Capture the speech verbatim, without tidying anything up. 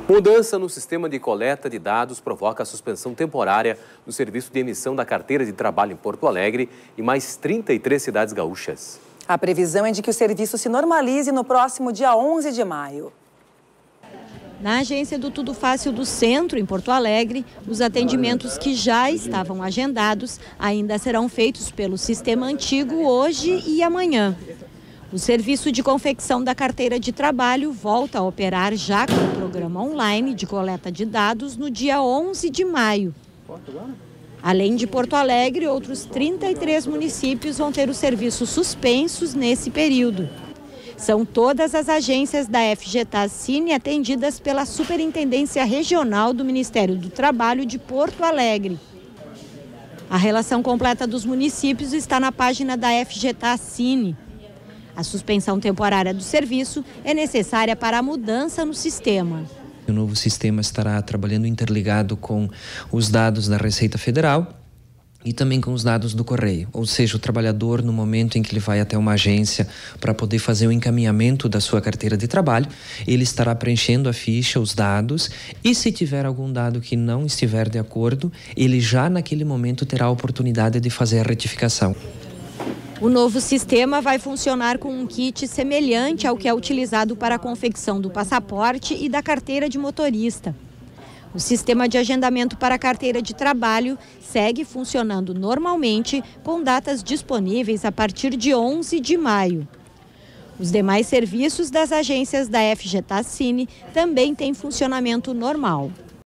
Mudança no sistema de coleta de dados provoca a suspensão temporária do serviço de emissão da carteira de trabalho em Porto Alegre e mais trinta e três cidades gaúchas. A previsão é de que o serviço se normalize no próximo dia onze de maio. Na agência do Tudo Fácil do Centro, em Porto Alegre, os atendimentos que já estavam agendados ainda serão feitos pelo sistema antigo hoje e amanhã. O serviço de confecção da carteira de trabalho volta a operar já com o programa online de coleta de dados no dia onze de maio. Além de Porto Alegre, outros trinta e três municípios vão ter os serviços suspensos nesse período. São todas as agências da F G T A Cine atendidas pela Superintendência Regional do Ministério do Trabalho de Porto Alegre. A relação completa dos municípios está na página da F G T A Cine. A suspensão temporária do serviço é necessária para a mudança no sistema. O novo sistema estará trabalhando interligado com os dados da Receita Federal e também com os dados do Correio. Ou seja, o trabalhador, no momento em que ele vai até uma agência para poder fazer o encaminhamento da sua carteira de trabalho, ele estará preenchendo a ficha, os dados, e se tiver algum dado que não estiver de acordo, ele já naquele momento terá a oportunidade de fazer a retificação. O novo sistema vai funcionar com um kit semelhante ao que é utilizado para a confecção do passaporte e da carteira de motorista. O sistema de agendamento para a carteira de trabalho segue funcionando normalmente, com datas disponíveis a partir de onze de maio. Os demais serviços das agências da F G T A Cine também têm funcionamento normal.